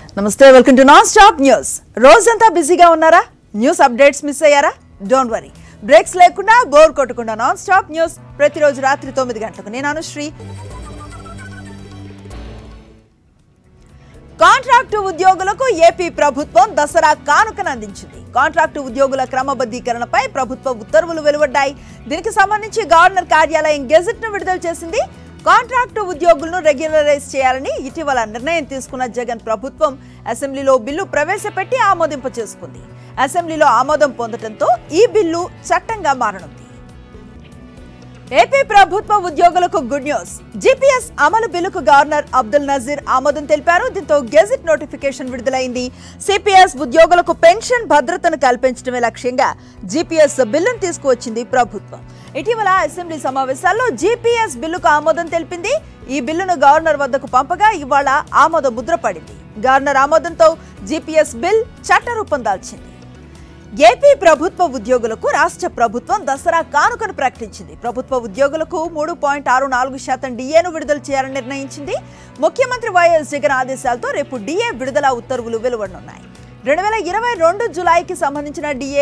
నమస్తే welcome to non stop news. రోజంతా బిజీగా ఉన్నారా? న్యూస్ అప్డేట్స్ మిస్ అయ్యారా? డోంట్ వరీ, బ్రేక్స్ లేకుండా బోర్ కొట్టకుండా నాన్ స్టాప్ న్యూస్ ప్రతిరోజు రాత్రి 9 గంటలకు. నేను అనుశ్రీ. కాంట్రాక్టు ఉద్యోగులకు ఏపీ ప్రభుత్వం దసరా కానుకను అందించింది. కాంట్రాక్టు ఉద్యోగుల క్రమబద్ధీకరణపై ప్రభుత్వ ఉత్తర్వులు వెలువడ్డాయి. దీనికి సంబంధించి గవర్నర్ కార్యాలయం గెజెట్ ను విడుదల చేసింది. కాంట్రాక్టు ఉద్యోగులను రెగ్యులరైజ్ చేయాలని ఇటీవల నిర్ణయం తీసుకున్న జగన్ ప్రభుత్వం అసెంబ్లీలో బిల్లు ప్రవేశపెట్టి ఆమోదింప చేసుకుంది. అసెంబ్లీలో ఆమోదం పొందడంతో ఈ బిల్లు చట్టంగా మారనుంది. ఏపీ ప్రభుత్వ ఉద్యోగులకు గుడ్ న్యూస్. జీపీఎస్ అమలు బిల్లుకు గవర్నర్ అబ్దుల్ నజీర్ ఆమోదం తెలిపారు. దీంతో గెజెట్ నోటిఫికేషన్ విడుదలైంది. సిపిఎస్ ఉద్యోగులకు పెన్షన్ భద్రతను కల్పించడమే లక్ష్యంగా జీపీఎస్ బిల్లును తీసుకువచ్చింది ప్రభుత్వం. ఇటీవల అసెంబ్లీ సమావేశాల్లో జీపీఎస్ బిల్లుకు ఆమోదం తెలిపింది. ఈ బిల్లును గవర్నర్ వద్దకు పంపగా ఇవాళ ఆమోద ముద్ర పడింది. గవర్నర్ ఆమోదంతో జీపీఎస్ బిల్ చట్టరూపం దాల్చింది. ఏపీ ప్రభుత్వ ఉద్యోగులకు రాష్ట్ర ప్రభుత్వం దసరా కానుకను ప్రకటించింది. ప్రభుత్వ ఉద్యోగులకు 3.64% డిఏను విడుదల చేయాలని నిర్ణయించింది. ముఖ్యమంత్రి వైఎస్ జగన్ ఆదేశాలతో రేపు డిఏ విడుదల ఉత్తర్వులు వెలువడనున్నాయి. 2022 జులైకి సంబంధించిన డిఏ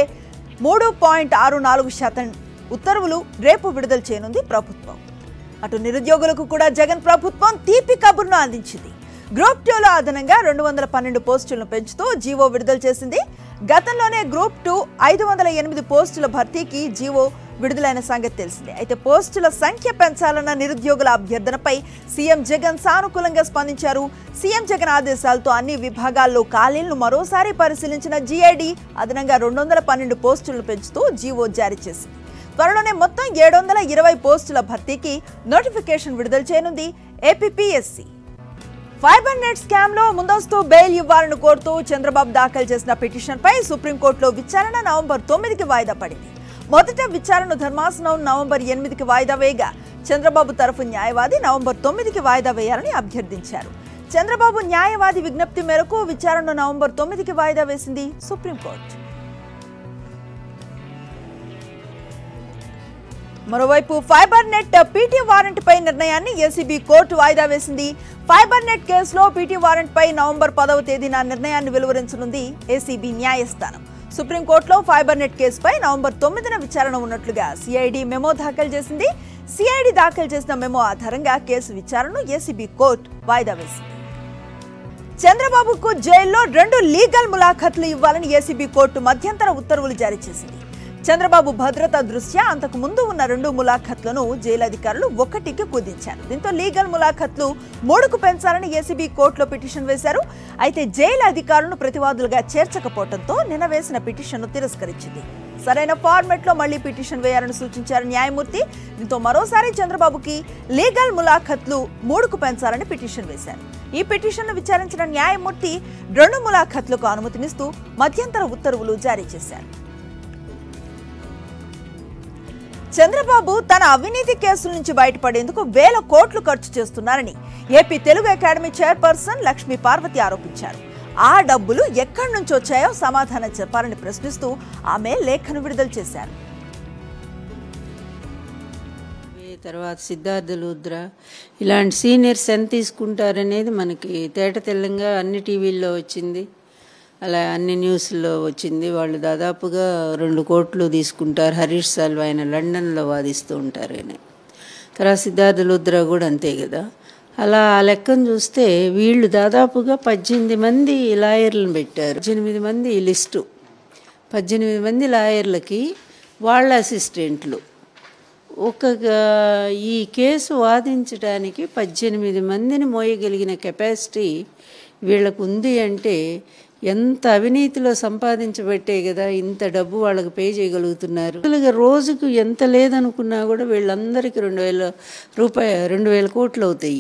3.64% ఉత్తర్వులు రేపు విడుదల చేయనుంది ప్రభుత్వం. అటు నిరుద్యోగులకు కూడా జగన్ ప్రభుత్వం తీపి కబుర్ను అందించింది. గ్రూప్ 2లో అదనంగా 212 పోస్టులను పెంచుతూ జీవో విడుదల చేసింది. గతంలోనే గ్రూప్ 2 508 పోస్టుల భర్తీకి జీవో విడుదలైన సంగతి తెలిసిందే. అయితే పోస్టుల సంఖ్య పెంచాలన్న నిరుద్యోగుల అభ్యర్థనపై సీఎం జగన్ సానుకూలంగా స్పందించారు. సీఎం జగన్ ఆదేశాలతో అన్ని విభాగాల్లో ఖాళీలను మరోసారి పరిశీలించిన జీఐడి అదనంగా 212 పోస్టులను పెంచుతూ జీవో జారీ చేసింది. త్వరలోనే మొత్తం 720 పోస్టుల భర్తీకి నోటిఫికేషన్ విడుదల చేయనుంది ఏపీపీఎస్సీ. ఫైబర్ నెట్ స్కామ్ లో ముందస్తు బెయిల్ ఇవ్వాలని కోరుతూ చంద్రబాబు దాఖలు చేసిన పిటిషన్పై సుప్రీంకోర్టులో విచారణ నవంబర్ 9కి వాయిదా పడింది. మొదట విచారణ ధర్మాసనం నవంబర్ 8కి వాయిదా వేయగా చంద్రబాబు తరఫు న్యాయవాది నవంబర్ 9కి వాయిదా వేయాలని అభ్యర్థించారు. చంద్రబాబు న్యాయవాది విజ్ఞప్తి మేరకు విచారణను నవంబర్ 9కి వాయిదా వేసింది సుప్రీంకోర్టు. మరోవైపు ఫైబర్ నెట్ పీటీ వారెంట్ పై నిర్ణయాన్ని ఏసీబీ కోర్టు వాయిదా వేసింది. ఫైబర్ నెట్ కేసులో పీటీ వారెంట్ పై నవంబర్ 10వ తేదీన నిర్ణయాన్ని వెలువరించనుంది ఏసీబీ న్యాయస్థానం. సుప్రీంకోర్టులో ఫైబర్ నెట్ కేసుపై నవంబర్ 9న విచారణ ఉన్నట్లుగా సిఐడి మెమో దాఖలు చేసింది. సిఐడి దాఖలు చేసిన మెమో ఆధారంగా కేసు విచారణను ఏసీబీ కోర్టు వాయిదా వేసింది. చంద్రబాబుకు జైల్లో 2 లీగల్ ములాఖత్లు ఇవ్వాలని ఏసీబీ కోర్టు మధ్యంతర ఉత్తర్వులు జారీ చేసింది. చంద్రబాబు భద్రతా దృష్ట్యా అంతకు ముందు ఉన్న 2 ములాఖత్లను జైలు అధికారులు 1కి కుదించారు. దీంతో లీగల్ ములాఖత్లు 3కు పెంచాలని ఏసీబీ కోర్టులో పిటిషన్ వేశారు. అయితే జైలు అధికారులను ప్రతివాదులుగా చేర్చకపోవడంతో నిన్న వేసిన పిటిషన్ను తిరస్కరించింది. సరైన ఫార్మెట్లో మళ్లీ పిటిషన్ వేయాలని సూచించారు న్యాయమూర్తి. దీంతో మరోసారి చంద్రబాబుకి లీగల్ ములాఖత్లు 3కు పెంచాలని పిటిషన్ వేశారు. ఈ పిటిషన్ను విచారించిన న్యాయమూర్తి 2 ములాఖత్లకు అనుమతినిస్తూ మధ్యంతర ఉత్తర్వులు జారీ చేశారు. చంద్రబాబు తన అవినీతి కేసుల నుంచి బయటపడేందుకు వేల కోట్లు ఖర్చు చేస్తున్నారని AP Telugu academy chairperson Lakshmi Parvathi ఆరోపించారు. ఆ డబ్బులు ఎక్కడి నుంచి వచ్చాయో సమాధానం చెప్పాలని ప్రశ్నిస్తూ ఆమె లేఖను విడుదల చేశారు. తర్వాత సిద్ధార్థ లూద్రా ఇలాంటి సీనియర్స్ ఎంత తీసుకుంటారనేది మనకి తేట తెల్లంగా అన్ని టీవీల్లో వచ్చింది, అలా అన్ని న్యూస్లో వచ్చింది. వాళ్ళు దాదాపుగా 2 కోట్లు తీసుకుంటారు. హరీష్ సాల్వా ఆయన లండన్లో వాదిస్తూ ఉంటారు ఆయన. తర్వాత సిద్ధార్థ లూద్రా కూడా అంతే కదా. అలా ఆ లెక్కను చూస్తే వీళ్ళు దాదాపుగా 18 మంది లాయర్లను పెట్టారు. 18 మంది లిస్టు, 18 మంది లాయర్లకి వాళ్ళ అసిస్టెంట్లు. ఈ కేసు వాదించడానికి 18 మందిని మోయగలిగిన కెపాసిటీ వీళ్ళకు ఉంది అంటే ఎంత అవినీతిలో సంపాదించబట్టే కదా ఇంత డబ్బు వాళ్ళకి పే చేయగలుగుతున్నారు. రోజుకు ఎంత లేదనుకున్నా కూడా వీళ్ళందరికీ 2,000 కోట్లు అవుతాయి.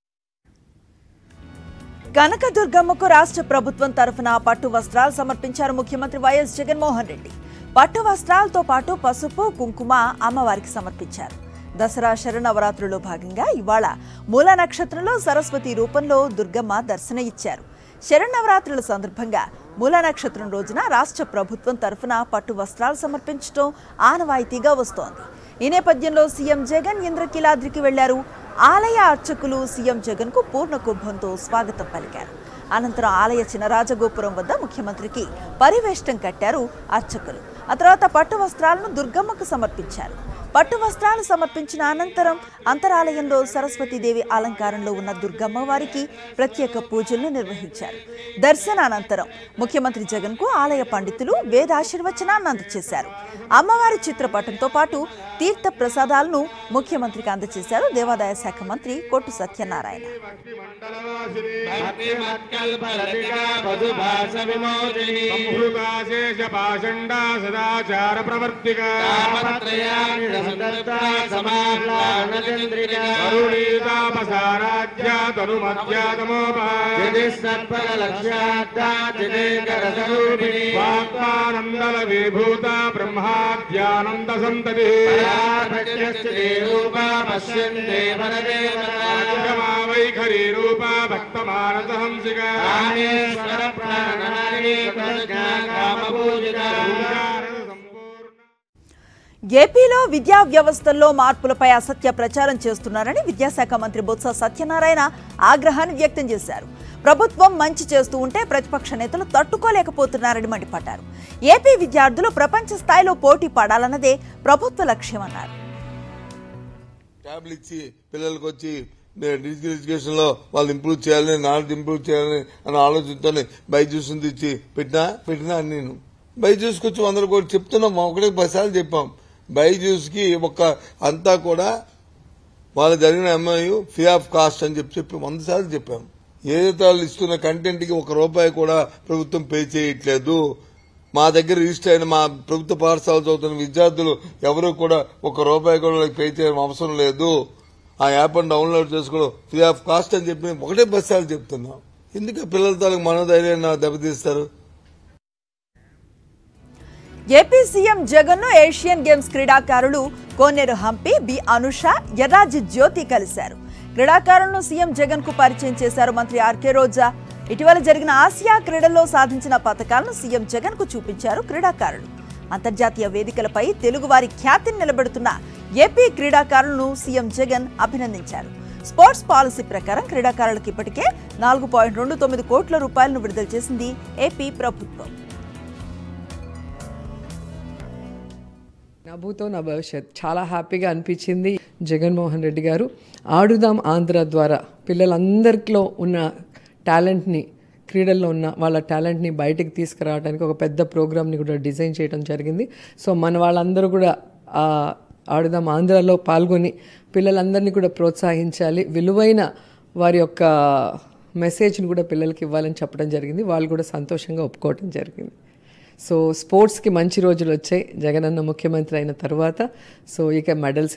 కనకదుర్గమ్మకు రాష్ట్ర ప్రభుత్వం తరఫున పట్టు వస్త్రాలు సమర్పించారు ముఖ్యమంత్రి వైఎస్ జగన్మోహన్ రెడ్డి. పట్టు వస్త్రాలతో పాటు పసుపు, కుంకుమ అమ్మవారికి సమర్పించారు. దసరా శరన్నవరాత్రుల్లో భాగంగా ఇవాళ మూల నక్షత్రంలో సరస్వతి రూపంలో దుర్గమ్మ దర్శన ఇచ్చారు. శరన్నవరాత్రుల సందర్భంగా మూల నక్షత్రం రోజున రాష్ట్ర ప్రభుత్వం తరఫున పట్టు వస్త్రాలు సమర్పించడం ఆనవాయితీగా వస్తోంది. ఈ నేపథ్యంలో సీఎం జగన్ ఇంద్రకీలాద్రికి వెళ్లారు. ఆలయ అర్చకులు సీఎం జగన్ కు పూర్ణ కుంభంతో స్వాగతం పలికారు. అనంతరం ఆలయ చినరాజగోపురం వద్ద ముఖ్యమంత్రికి పరివేష్టం కట్టారు అర్చకులు. ఆ తర్వాత పట్టు వస్త్రాలను దుర్గమ్మకు సమర్పించారు. పట్టు వస్త్రాలు సమర్పించిన అనంతరం అంతరాలయంలో సరస్వతీదేవి అలంకారంలో ఉన్న దుర్గమ్మ వారికి ప్రత్యేక పూజలను నిర్వహించారు. దర్శనానంతరం ముఖ్యమంత్రి జగన్ కు ఆలయ పండితులు వేదాశీర్వచనాన్ని అందజేశారు. అమ్మవారి చిత్రపటంతో పాటు తీర్థ ప్రసాదాలను ముఖ్యమంత్రికి అందజేశారు దేవాదాయ శాఖ మంత్రి కొట్టు సత్యనారాయణ. బ్రహ్మాద్యానంద సంతతి వైఖరి రూప భక్త మానస హంసిక ఏపీలో విద్యా వ్యవస్థల్లో మార్పులపై అసత్య ప్రచారం చేస్తున్నారని విద్యాశాఖ మంత్రి బొత్స సత్యనారాయణ ఆగ్రహాన్ని వ్యక్తం చేశారు. ప్రభుత్వం మంచి చేస్తూ ఉంటే ప్రతిపక్ష నేతలు తట్టుకోలేకపోతున్నారని మండిపడ్డారు. ఏపీ విద్యార్థులు ప్రపంచ స్థాయిలో పోటీ పడాలన్నదే ప్రభుత్వ లక్ష్యమన్నారు. ట్యాబ్లు ఇచ్చి పిల్లలకు వచ్చి డిజిటల్ ఎడ్యుకేషన్ లో వాళ్ళు ఇంప్రూవ్ చేయాలని, నాలెడ్జ్ ఇంప్రూవ్ చేయాలని అన్న ఆలోచనతో బైజూస్ ఇచ్చి పెట్టినా నేను బైజూస్కి వచ్చి 100 కోట్లు చెప్తున్నాం. ఒకటే 10 సార్లు చెప్పాం. బైజూస్ కి ఒక అంతా కూడా వాళ్ళు జరిగిన ఎంఐయు ఫ్రీ ఆఫ్ కాస్ట్ అని చెప్పి 100 సార్లు చెప్పాం. ఏదైతే వాళ్ళు ఇస్తున్న కంటెంట్ కి ₹1 కూడా ప్రభుత్వం పే చేయట్లేదు. మా దగ్గర రిజిస్టర్ అయిన మా ప్రభుత్వ పాఠశాల చదువుతున్న విద్యార్థులు ఎవరు కూడా ₹1 కూడా పే చేయడం అవసరం లేదు. ఆ యాప్ డౌన్లోడ్ చేసుకోవడం ఫ్రీ ఆఫ్ కాస్ట్ అని చెప్పి ఒకటే 10 సార్లు చెప్తున్నాం. ఎందుకు పిల్లల తాలూకు మనోధైర్యాన్ని దెబ్బతీస్తారు? ఏపీ సీఎం జగన్ ను ఏషియన్ గేమ్స్ క్రీడాకారులు కోనేరు హంపి, బి అనుష, ఎర్రాజి జ్యోతి కలిశారు. క్రీడాకారులను సీఎం జగన్ కు పరిచయం చేశారు మంత్రి ఆర్కే రోజా. ఇటీవల జరిగిన ఆసియా క్రీడల్లో సాధించిన పథకాలను సీఎం జగన్ కు చూపించారు క్రీడాకారులు. అంతర్జాతీయ వేదికలపై తెలుగువారి ఖ్యాతిని నిలబెడుతున్న ఏపీ క్రీడాకారులను సీఎం జగన్ అభినందించారు. స్పోర్ట్స్ పాలసీ ప్రకారం క్రీడాకారులకు ఇప్పటికే ₹4.29 కోట్ల విడుదల చేసింది ఏపీ ప్రభుత్వం. నా భూతో నా భవిష్యత్ చాలా హ్యాపీగా అనిపించింది. జగన్మోహన్ రెడ్డి గారు ఆడుదాం ఆంధ్ర ద్వారా పిల్లలందరిలో ఉన్న టాలెంట్ని, క్రీడల్లో ఉన్న వాళ్ళ టాలెంట్ని బయటికి తీసుకురావడానికి ఒక పెద్ద ప్రోగ్రామ్ని కూడా డిజైన్ చేయడం జరిగింది. సో మన వాళ్ళందరూ కూడా ఆడుదాం ఆంధ్రాలో పాల్గొని పిల్లలందరినీ కూడా ప్రోత్సహించాలి, విలువైన వారి యొక్క మెసేజ్ని కూడా పిల్లలకి ఇవ్వాలని చెప్పడం జరిగింది. వాళ్ళు కూడా సంతోషంగా ఒప్పుకోవడం జరిగింది. సో స్పోర్ట్స్కి మంచి రోజులు వచ్చాయి జగనన్న ముఖ్యమంత్రి అయిన తర్వాత. సో ఇక మెడల్స్.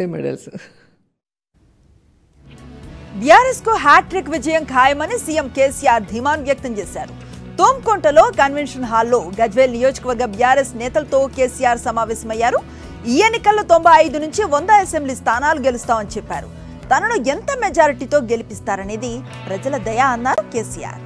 బీఆర్ఎస్ కు హ్యాట్రిక్ విజయం ఖాయమని సీఎం కేసీఆర్ ధీమాను వ్యక్తం చేశారు. తోంకొంటలో కన్వెన్షన్ హాల్లో గజ్వేల్ నియోజకవర్గ బీఆర్ఎస్ నేతలతో కేసీఆర్ సమావేశమయ్యారు. ఈ ఎన్నికల్లో 95 నుంచి 100 అసెంబ్లీ స్థానాలు గెలుస్తామని చెప్పారు. తనను ఎంత మెజారిటీతో గెలిపిస్తారనేది ప్రజల దయ అన్నారు కేసీఆర్.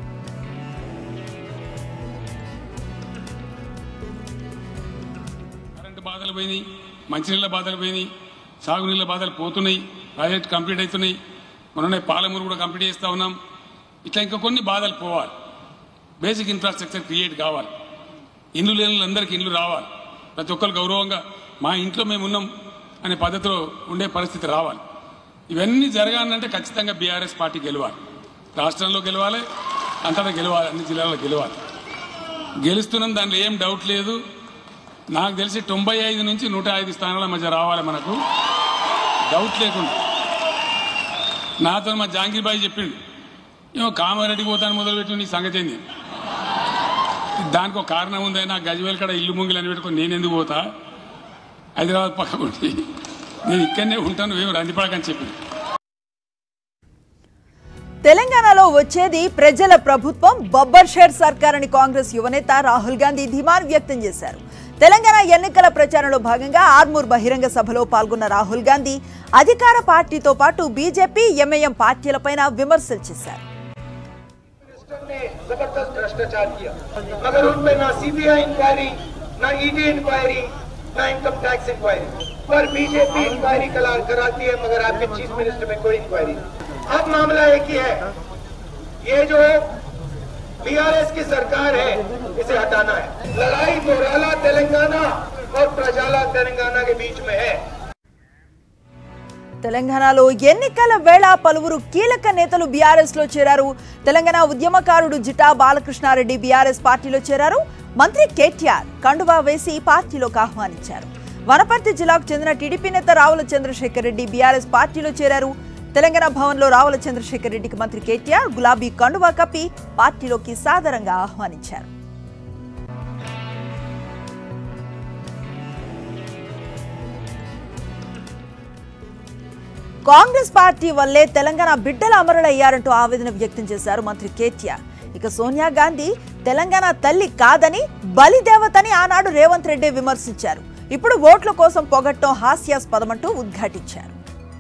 బాధలు పోయినాయి, మంచినీళ్ళ బాధలు పోయినాయి, సాగునీళ్ళ బాధలు పోతున్నాయి, ప్రాజెక్ట్ కంప్లీట్ అవుతున్నాయి, మొన్ననే పాలమూరు కూడా కంప్లీట్ చేస్తూ ఉన్నాం. ఇట్లా ఇంకా కొన్ని బాధలు పోవాలి. బేసిక్ ఇన్ఫ్రాస్ట్రక్చర్ క్రియేట్ కావాలి. ఇల్లు లేని వాళ్ళందరికీ ఇల్లు రావాలి. ప్రతి ఒక్కరు గౌరవంగా మా ఇంట్లో మేము ఉన్నాం అనే పద్ధతిలో ఉండే పరిస్థితి రావాలి. ఇవన్నీ జరగాలంటే ఖచ్చితంగా బీఆర్ఎస్ పార్టీ గెలవాలి. రాష్ట్రంలో గెలవాలి, అంతటా గెలవాలి, అన్ని జిల్లాల్లో గెలవాలి. గెలుస్తున్నాం, దాంట్లో ఏం డౌట్ లేదు. నాకు తెలిసి 95 నుంచి 105 స్థానాల మధ్య రావాలి మనకు, డౌట్ లేకుండా. నాతో మా జాంగీర్ బాయ్ చెప్పిండు, ఏమో కామారెడ్డి పోతాను మొదలుపెట్టి నీ సంగతి ఏంది, దానికి ఒక కారణం ఉంది. నాకు గజ్వేల్ కాడ ఇల్లు ముంగిలు అని పెట్టుకొని నేను ఎందుకు పోతా, హైదరాబాద్ పక్కకుండి నేను ఇక్కడనే ఉంటాను, ఏమి రంజిపడకని చెప్పింది. తెలంగాణలో వచ్చేది ప్రజల ప్రభుత్వం, బబ్బర్ షేర్ సర్కార్ అని కాంగ్రెస్ యువనేత రాహుల్ గాంధీ ధీమాను వ్యక్తం చేశారు. తెలంగాణ ఎన్నికల ప్రచారంలో భాగంగా ఆర్మూర్ బహిరంగ సభలో పాల్గొన్న రాహుల్ గాంధీ అధికార పార్టీతో పాటు బీజేపీ, ఎంఐఎం పార్టీలపైన విమర్శలు చేశారు. जबरदस्त भ्रष्टाचार किया, मगर उनपे ना सीबीआई इंक्वायरी, ना ईडी इंक्वायरी, ना इनकम टैक्स इंक्वायरी, पर बीजेपी इंक्वायरी कराती है, मगर आपके चीफ मिनिस्टर में कोई इंक्वायरी नहीं। अब मामला एक ही है, ये जो बीआरएस की सरकार है, इसे हटाना है। लड़ाई मोराला तेलंगाना और प्रजाला तेलंगाना के बीच में है। తెలంగాణలో ఎన్నికల వేళ పలువురు కీలక నేతలు బీఆర్ఎస్ లో చేరారు. తెలంగాణ ఉద్యమకారుడు జిటా బాలకృష్ణారెడ్డి బీఆర్ఎస్ పార్టీలో చేరారు. మంత్రి కేటీఆర్ కండువా వేసి పార్టీలోకి ఆహ్వానించారు. వనపర్తి జిల్లాకు చెందిన టీడీపీ నేత రావుల చంద్రశేఖర్ రెడ్డి బీఆర్ఎస్ పార్టీలో చేరారు. తెలంగాణ భవన్లో రావుల చంద్రశేఖర్ రెడ్డికి మంత్రి కేటీఆర్ గులాబీ కండువా కప్పి పార్టీలోకి సాదరంగా ఆహ్వానించారు. కాంగ్రెస్ పార్టీ వల్లే తెలంగాణ బిడ్డల అమరులయ్యారంటూ ఆవేదన వ్యక్తం చేశారు మంత్రి కేటీఆర్. ఇక సోనియా గాంధీ తెలంగాణ తల్లి కాదని బలిదేవతని ఆనాడు రేవంత్ రెడ్డి విమర్శించారు. ఇప్పుడు ఓట్ల కోసం పొగట్టం హాస్యాస్పదమంటూ ఉద్ఘాటించారు.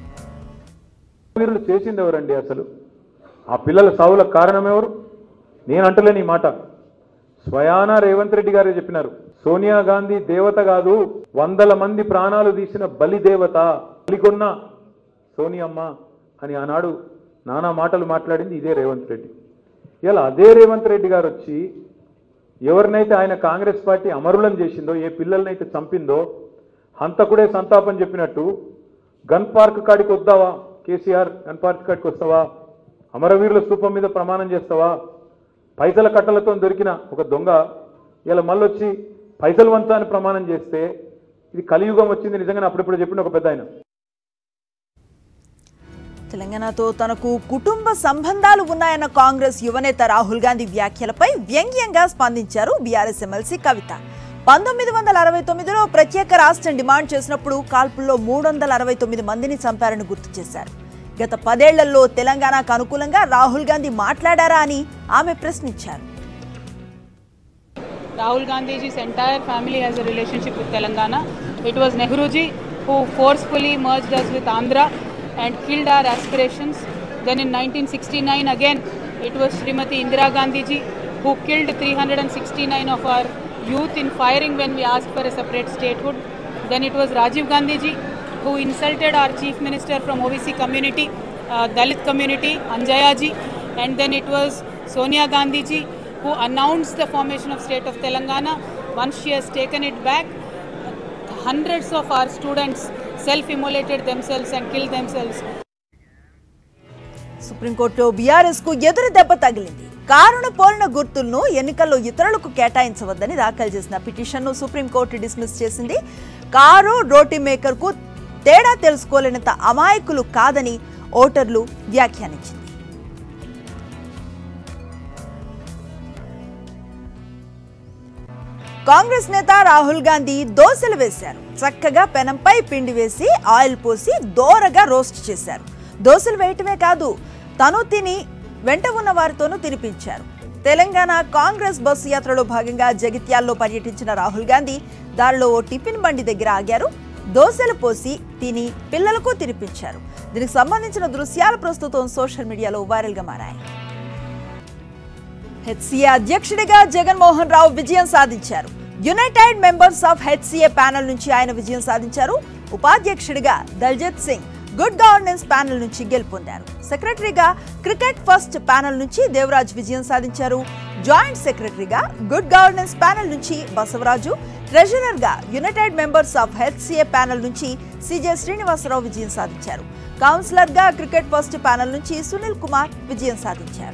చేసింది ఎవరండి? అసలు ఆ పిల్లల సావులకు కారణం ఎవరు? నేను అంటలేని మాట స్వయానా రేవంత్ రెడ్డి గారే చెప్పినారు. సోనియా గాంధీ దేవత కాదు, 100 మంది ప్రాణాలు తీసిన బలిదేవత, బలిగొన్న సోనియమ్మ అని ఆనాడు నానా మాటలు మాట్లాడింది ఇదే రేవంత్ రెడ్డి. ఇలా అదే రేవంత్ రెడ్డి గారు వచ్చి ఎవరినైతే ఆయన కాంగ్రెస్ పార్టీ అమరులను చేసిందో, ఏ పిల్లలనైతే చంపిందో హంతకుడే సంతాపం చెప్పినట్టు గన్ పార్క్ కాడికి వద్దావా కేసీఆర్, గన్ పార్క్ కాడికి వస్తావా, అమరవీరుల స్తూపం మీద ప్రమాణం చేస్తావా, పైసల కట్టలతో దొరికిన ఒక దొంగ ఇలా మళ్ళొచ్చి పైసలు వంచా అని ప్రమాణం చేస్తే ఇది కలియుగం వచ్చింది నిజంగానే అప్పుడప్పుడు చెప్పిన ఒక పెద్ద ఆయన. తెలంగాణతో తనకు కుటుంబ సంబంధాలు ఉన్నాయన్న కాంగ్రెస్ యువనేత రాహుల్ గాంధీ వ్యాఖ్యలపై వ్యంగ్యంగా స్పందించారు బీఆర్ఎస్ ఎమ్మెల్సీ కవిత. 1969లో ప్రత్యేక రాష్ట్రం డిమాండ్ చేసినప్పుడు కాల్పుల్లో 369 మందిని చంపారని గుర్తు చేశారు. గత 10 ఏళ్లలో తెలంగాణకు అనుకూలంగా రాహుల్ గాంధీ మాట్లాడారా అని ఆమె ప్రశ్నించారు. Rahul Gandhi's entire family has a relationship with Telangana. It was Nehruji who forcefully merged us with Andhra and killed our aspirations. Then in 1969 again, it was Srimati Indira Gandhi ji who killed 369 of our youth in firing when we asked for a separate statehood. Then it was Rajiv Gandhi ji who insulted our chief minister from OBC community, Dalit community, Anjaya ji. And then it was Sonia Gandhi ji who announced the formation of state of Telangana. Once she has taken it back, hundreds of our students self-immolated themselves and killed themselves. సుప్రీంకోర్టులో BRS కు ఎదురు దెబ్బ తగిలింది. కారును పోలిన గుర్తులను ఎన్నికల్లో ఇతరులకు కేటాయించవద్దని దాఖలు చేసిన పిటిషన్ను సుప్రీంకోర్టు డిస్మిస్ చేసింది. కారు రోటీ మేకర్ కు తేడా తెలుసుకోలేనంత అమాయకులు కాదని ఓటర్లు వ్యాఖ్యానించింది. కాంగ్రెస్ నేత రాహుల్ గాంధీ దోశలు వేశారు. చక్కగా పెనంపై పిండి వేసి ఆయిల్ పోసి దోరగా రోస్ట్ చేశారు. దోశలు వేయటమే కాదు, తను తిని వెంట ఉన్న వారితోనూ తినిపించారు. తెలంగాణ కాంగ్రెస్ బస్సు యాత్రలో భాగంగా జగిత్యాల్లో పర్యటించిన రాహుల్ గాంధీ దారిలో ఓ టిఫిన్ బండి దగ్గర ఆగారు. దోశలు పోసి తిని పిల్లలకు తినిపించారు. దీనికి సంబంధించిన దృశ్యాలు ప్రస్తుతం సోషల్ మీడియాలో వైరల్గా మారాయి. హెచ్సీఏ అధ్యక్షుడిగా జగన్మోహన్ రావు విజయం సాధించారు. United members of HCA panel నుంచి ఆయన విజయం సాధించారు. ఉపాధ్యక్షుడిగా Daljit Singh good governance panel నుంచి గెలుపొందారు. సెక్రటరీగా క్రికెట్ ఫస్ట్ ప్యానెల్ నుంచి దేవరాజ్ విజయం సాధించారు. జాయింట్ సెక్రటరీగా గుడ్ గవర్నెన్స్ ప్యానెల్ నుంచి బసవరాజు, ట్రెజరర్గా united members of HCA panel నుంచి సిజే శ్రీనివాసరావు విజయం సాధించారు. కౌన్సిలర్గా క్రికెట్ ఫస్ట్ ప్యానెల్ నుంచి సునీల్ కుమార్ విజయం సాధించారు.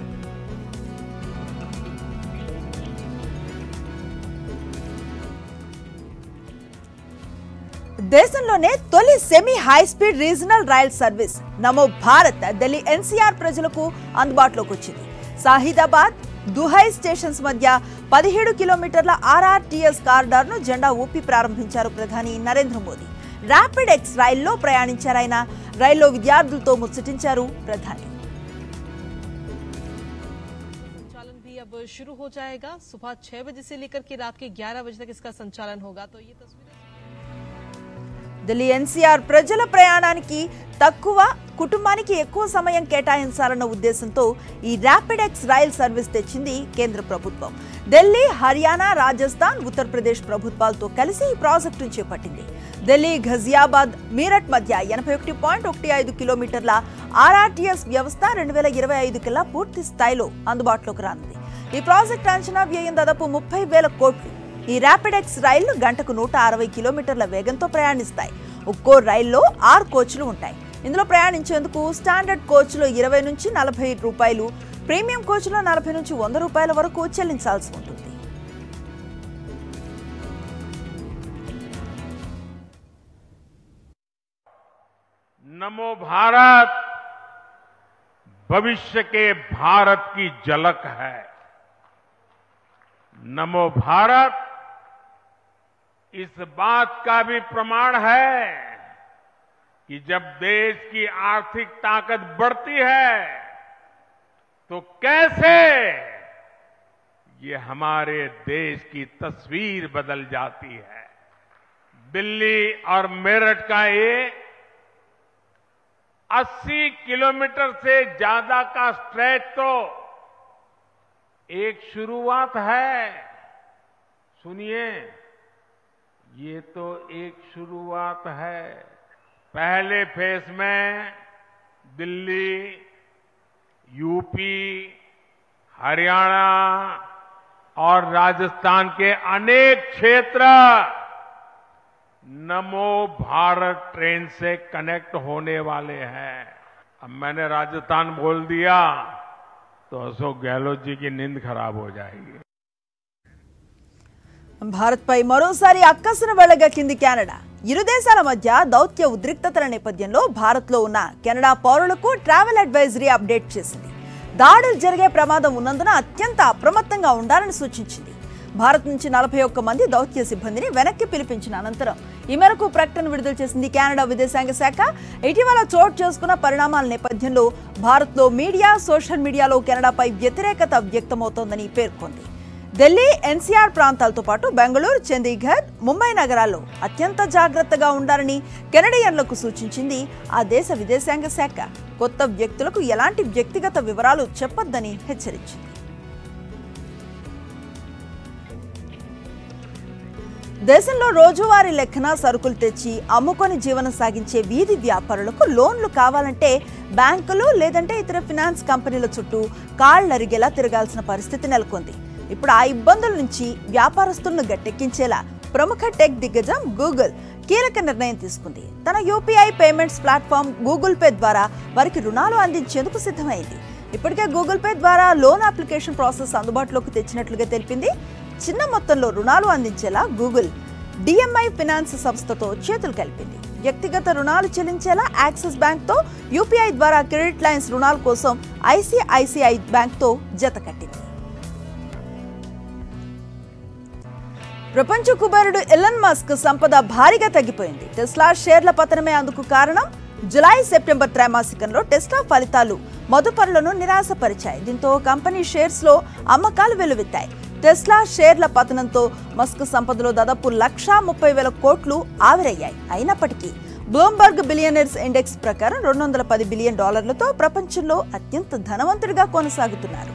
దేశంలోనే తొలి semi high speed regional rail service Namo Bharat Delhi NCR ప్రజలకు అందుబాటులోకి వచ్చింది. సాహిదాబాద్ దుహై స్టేషన్స్ మధ్య 17 కిలోమీటర్ల ఆర్ఆర్టీఎస్ కారిడార్ను జెండా ఊపి ప్రారంభించారు ప్రధాని నరేంద్ర మోదీ. ర్యాపిడ్ ఎక్స్ రైల్లో ప్రయాణించారాయన. రైల్లో విద్యార్థులతో ముచ్చటించారు ప్రధాని. अब शुरू हो जाएगा। सुबह 6 बजे से लेकर के रात के 11 बजे तक इसका संचालन होगा। तो ये तस्वीरें ఢిల్లీ ఎన్సీఆర్ ప్రజల ప్రయాణానికి తక్కువ, కుటుంబానికి ఎక్కువ సమయం కేటాయించాలన్న ఉద్దేశంతో ఈ ర్యాపిడ్ ఎక్స్ రైల్ సర్వీస్ తెచ్చింది కేంద్ర ప్రభుత్వం. ఢిల్లీ, హర్యానా, రాజస్థాన్, ఉత్తరప్రదేశ్ ప్రభుత్వాలతో కలిసి ఈ ప్రాజెక్టును చేపట్టింది. ఢిల్లీ, ఘజియాబాద్, మీరట్ మధ్య 81.15 కిలోమీటర్ల ఆర్ఆర్టీఎస్ వ్యవస్థ 2025 కల్లా పూర్తి స్థాయిలో అందుబాటులోకి రానుంది. ఈ ప్రాజెక్ట్ అంచనా వ్యయం దాదాపు 30,000 కోట్లు. ఈ ర్యాపిడ్ ఎక్స్ రైళ్లు గంటకు 160 కిలోమీటర్ల వేగంతో ప్రయాణిస్తాయి. ఒక్కో రైల్లో 6 కోచ్లు ఉంటాయి. ఇందులో ప్రయాణించేందుకు స్టాండర్డ్ కోచ్లో 20 నుంచి 40 రూపాయలు, ప్రీమియం కోచ్లో 40 నుంచి 100 రూపాయల వరకు చెల్లించాల్సి ఉంటుంది. नमो भारत भविष्य के भारत की झलक है. नमो भारत इस बात का भी प्रमाण है कि जब देश की आर्थिक ताकत बढ़ती है तो कैसे ये हमारे देश की तस्वीर बदल जाती है. दिल्ली और मेरठ का ये 80 किलोमीटर से ज्यादा का स्ट्रेच तो एक शुरुआत है. सुनिए, ये तो एक शुरुआत है. पहले फेज में दिल्ली, यूपी, हरियाणा और राजस्थान के अनेक क्षेत्र नमो भारत ट्रेन से कनेक्ट होने वाले हैं. अब मैंने राजस्थान बोल दिया तो अशोक गहलोत जी की नींद खराब हो जाएगी. భారత్పై మరోసారి అక్కసును వెళ్లగక్కింది కెనడా. ఇరు దేశాల మధ్య దౌత్య ఉద్రిక్తతల నేపథ్యంలో భారత్లో ఉన్న కెనడా పౌరులకు ట్రావెల్ అడ్వైజరీ అప్డేట్ చేసింది. దాడులు జరిగే ప్రమాదం ఉన్నందున అత్యంత అప్రమత్తంగా ఉండాలని సూచించింది. భారత్ నుంచి 41 మంది దౌత్య సిబ్బందిని వెనక్కి పిలిపించిన అనంతరం ఈ మేరకు ప్రకటన విడుదల చేసింది కెనడా విదేశాంగ శాఖ. ఇటీవల చోటు చేసుకున్న పరిణామాల నేపథ్యంలో భారత్లో మీడియా, సోషల్ మీడియాలో కెనడాపై వ్యతిరేకత వ్యక్తమవుతోందని పేర్కొంది. ఢిల్లీ, ఎన్సీఆర్ ప్రాంతాలతో పాటు బెంగళూరు, చండీగఢ్, ముంబై నగరాల్లో అత్యంత జాగ్రత్తగా ఉండాలని కెనడియన్లకు సూచించింది ఆ దేశ విదేశాంగ శాఖ. కొత్త వ్యక్తులకు ఎలాంటి వ్యక్తిగత వివరాలు చెప్పొద్దని హెచ్చరించింది. దేశంలో రోజువారీ లెక్కన సరుకులు తెచ్చి అమ్ముకొని జీవనం సాగించే వీధి వ్యాపారులకు లోన్లు కావాలంటే బ్యాంకులు లేదంటే ఇతర ఫినాన్స్ కంపెనీల చుట్టూ కాళ్లరిగేలా తిరగాల్సిన పరిస్థితి నెలకొంది. ఇప్పుడు ఆ ఇబ్బందుల నుంచి వ్యాపారస్తులను గట్టెక్కించేలా ప్రముఖ టెక్ దిగ్గజం గూగుల్ కీలక నిర్ణయం తీసుకుంది. తన UPI payments platform Google Pay ద్వారా వారికి రుణాలు అందించేందుకు సిద్ధమైంది. ఇప్పటికే గూగుల్ పే ద్వారా లోన్ అప్లికేషన్ ప్రాసెస్ అందుబాటులోకి తెచ్చినట్లుగా తెలిపింది. చిన్న మొత్తంలో రుణాలు అందించేలా గూగుల్ డిఎంఐ ఫినాన్స్ సంస్థతో చేతులు కలిపింది. వ్యక్తిగత రుణాలు చెల్లించేలా యాక్సిస్ బ్యాంక్తో, యూపీఐ ద్వారా క్రెడిట్ లైన్స్ రుణాల కోసం ఐసిఐసిఐ బ్యాంక్తో జత కట్టింది. ప్రపంచ కుబేరుడు ఎలన్ మస్క్ సంపద భారీగా తగ్గిపోయింది. టెస్లా షేర్ల పతనమే అందుకు కారణం. జులై, సెప్టెంబర్ త్రైమాసికంలో టెస్లా ఫలితాలు మదుపరులను నిరాశపరిచాయి. దీంతో కంపెనీ షేర్స్లో అమ్మకాలు వెల్లువెత్తాయి. టెస్లా షేర్ల పతనంతో మస్క్ సంపదలో దాదాపు 130,000 కోట్లు ఆవిరయ్యాయి. అయినప్పటికీ బ్లూంబర్గ్ బిలియనర్స్ ఇండెక్స్ ప్రకారం $210 బిలియన్ ప్రపంచంలో అత్యంత ధనవంతుడిగా కొనసాగుతున్నారు.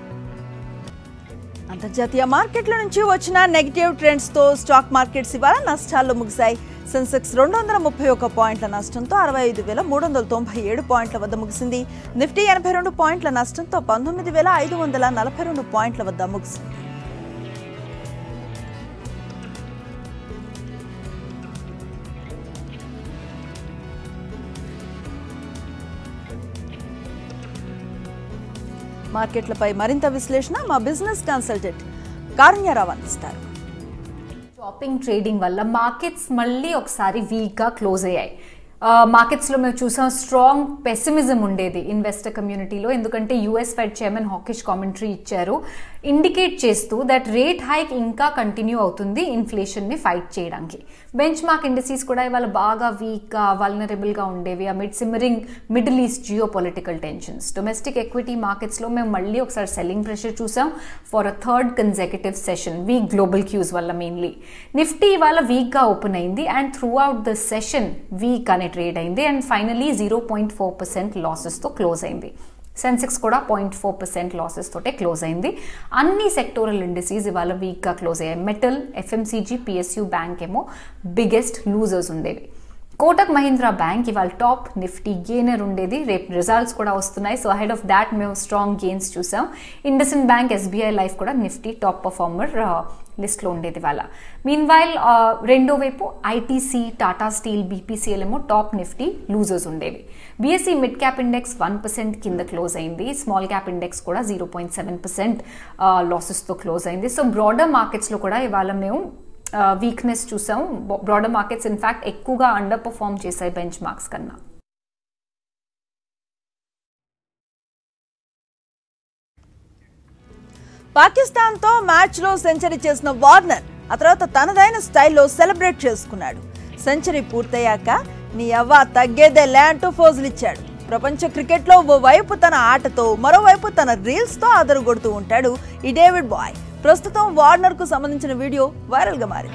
అంతర్జాతీయ మార్కెట్ల నుంచి వచ్చిన నెగటివ్ ట్రెండ్స్ తో స్టాక్ మార్కెట్స్ ఇవాళ నష్టాల్లో ముగిశాయి. సెన్సెక్స్ 231 పాయింట్ల నష్టంతో 65,397 పాయింట్ల వద్ద ముగిసింది. నిఫ్టీ 82 పాయింట్ల నష్టంతో 19,542 పాయింట్ల వద్ద ముగిసింది. మార్కెట్లపై మరింత విశ్లేషణ మా బిజినెస్ కన్సల్టెంట్ కారుణ్యరావు అందిస్తారు. షాపింగ్ ట్రేడింగ్ వల్ల మార్కెట్స్ మళ్ళీ ఒకసారి వీక్గా క్లోజ్ అయ్యాయి. మార్కెట్స్లో మేము చూసాం స్ట్రాంగ్ పెసిమిజం ఉండేది ఇన్వెస్టర్ కమ్యూనిటీలో. ఎందుకంటే US Fed chairman hawkish commentary ఇచ్చారు, ఇండికేట్ చేస్తూ దట్ రేట్ హైక్ ఇంకా కంటిన్యూ అవుతుంది ఇన్ఫ్లేషన్ని ఫైట్ చేయడానికి. బెంచ్ మార్క్ ఇండస్ట్రీస్ కూడా ఇవాళ బాగా వీక్గా, వల్నరబుల్గా ఉండేవి amid simmering Middle East geopolitical tensions. Domestic equity మార్కెట్స్లో మేము మళ్ళీ ఒకసారి సెల్లింగ్ ప్రెషర్ చూసాం for a third consecutive session, weak global cues వల్ల మెయిన్లీ. నిఫ్టీ ఇవాళ వీక్గా ఓపెన్ అయింది and throughout the session weak అనే ట్రేడ్ అయింది అండ్ ఫైనలీ 0.4% లాసెస్తో క్లోజ్ అయింది. సెన్సెక్స్ కూడా 0.4% లాసెస్ తోటే క్లోజ్ అయింది. అన్ని సెక్టోరల్ ఇండస్ట్రీస్ ఇవాళ వీక్గా క్లోజ్ అయ్యాయి. మెటల్, ఎఫ్ఎంసీజీ, పిఎస్యూ, బ్యాంక్ ఏమో బిగ్గెస్ట్ లూజర్స్ ఉండేవి. కోటక్ మహీంద్రా బ్యాంక్ ఇవాళ టాప్ నిఫ్టీ గెయినర్ ఉండేది. రేపు రిజల్ట్స్ కూడా వస్తున్నాయి. సో అహెడ్ ఆఫ్ దాట్ మేము స్ట్రాంగ్ గెయిన్స్ చూసాం. ఇండస్ఇండ్ బ్యాంక్, ఎస్బీఐ లైఫ్ కూడా నిఫ్టీ టాప్ పర్ఫార్మర్ లిస్ట్లో ఉండేది వాళ్ళ. మీన్ వైల్ రెండో వైపు ఐటీసీ, టాటా స్టీల్, బీపీసీఎల్ ఏమో టాప్ నిఫ్టీ లూజర్స్ ఉండేవి. బీఎస్సీ మిడ్ క్యాప్ ఇండెక్స్ 1% కింద క్లోజ్ అయింది. స్మాల్ క్యాప్ ఇండెక్స్ కూడా 0.7% లాసెస్తో క్లోజ్ అయింది. సో బ్రాడర్ మార్కెట్స్లో కూడా ఇవాళ మేము వీక్నెస్ చూసాం. బ్రాడర్ మార్కెట్స్ ఇన్ఫాక్ట్ ఎక్కువగా అండర్ పర్ఫార్మ్ చేశాయి బెంచ్ మార్క్స్ కన్నా. పాకిస్తాన్తో మ్యాచ్లో సెంచరీ చేసిన వార్నర్ ఆ తర్వాత తనదైన స్టైల్లో సెలబ్రేట్ చేసుకున్నాడు. సెంచరీ పూర్తయ్యాక నీ అవ్వ తగ్గేదేలే అంటూ ఫోజులిచ్చాడు. ప్రపంచ క్రికెట్లో ఓవైపు తన ఆటతో మరోవైపు తన రీల్స్తో అదరగొడుతూ ఉంటాడు ఈ డేవిడ్ బాయ్. ప్రస్తుతం వార్నర్కు సంబంధించిన వీడియో వైరల్గా మారింది.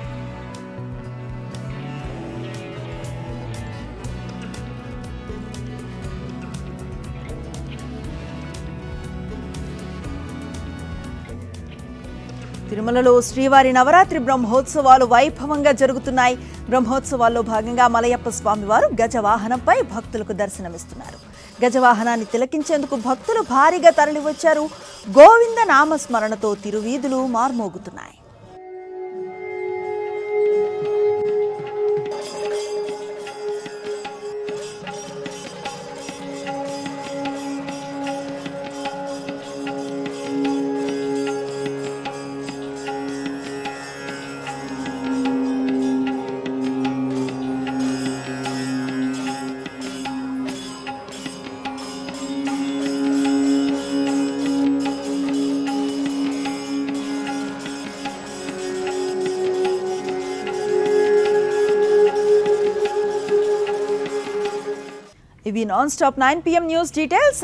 తిరుమలలో శ్రీవారి నవరాత్రి బ్రహ్మోత్సవాలు వైభవంగా జరుగుతున్నాయి. బ్రహ్మోత్సవాల్లో భాగంగా మలయప్ప స్వామివారు గజవాహనంపై భక్తులకు దర్శనమిస్తున్నారు. గజవాహనాన్ని తిలకించేందుకు భక్తులు భారీగా తరలివచ్చారు. గోవింద నామస్మరణతో తిరువీధులు మార్మోగుతున్నాయి. ఇవి non stop 9 PM news details.